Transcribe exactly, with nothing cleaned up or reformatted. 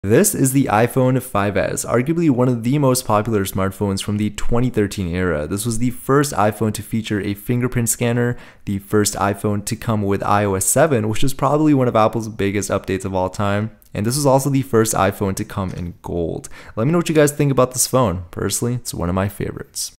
This is the iPhone five S, arguably one of the most popular smartphones from the twenty thirteen era. This was the first iPhone to feature a fingerprint scanner, the first iPhone to come with i O S seven, which is probably one of Apple's biggest updates of all time. And this was also the first iPhone to come in gold. Let me know what you guys think about this phone. Personally, it's one of my favorites.